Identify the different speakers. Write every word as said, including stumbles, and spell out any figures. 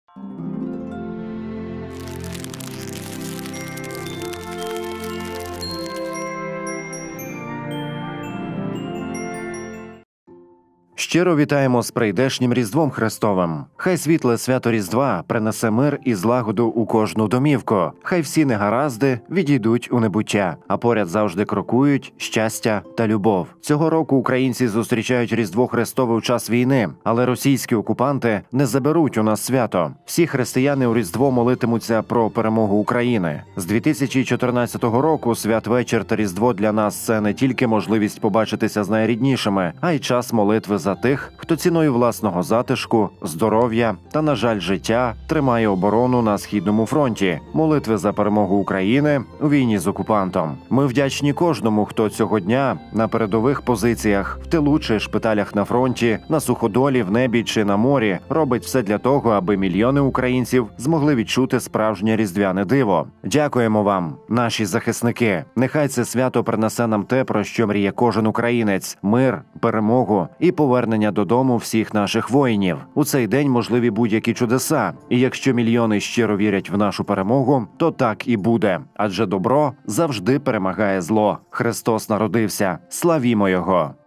Speaker 1: Щиро вітаємо з прийдешнім Різдвом Христовим. Хай світле свято Різдва принесе мир і злагоду у кожну домівку. Хай всі негаразди відійдуть у небуття, а поряд завжди крокують щастя та любов. Цього року українці зустрічають Різдво Христове у час війни, але російські окупанти не заберуть у нас свято. Всі християни у Різдво молитимуться про перемогу України. З дві тисячі чотирнадцятого року святвечір та Різдво для нас – це не тільки можливість побачитися з найріднішими, а й час молитви за тих, хто ціною власного затишку, здоров'я та, на жаль, життя тримає оборону на Східному фронті, молитви за перемогу України у війні з окупантом. Ми вдячні кожному, хто цього дня на передових позиціях, в тилу чи шпиталях на фронті, на суходолі, в небі чи на морі робить все для того, аби мільйони українців змогли відчути справжнє різдвяне диво. Дякуємо вам, наші захисники. Нехай це свято принесе нам те, про що мріє кожен українець – мир, перемогу і повернення додому всіх наших воїнів. У цей день можливі будь-які чудеса. І якщо мільйони щиро вірять в нашу перемогу, то так і буде. Адже добро завжди перемагає зло. Христос народився. Славімо Його!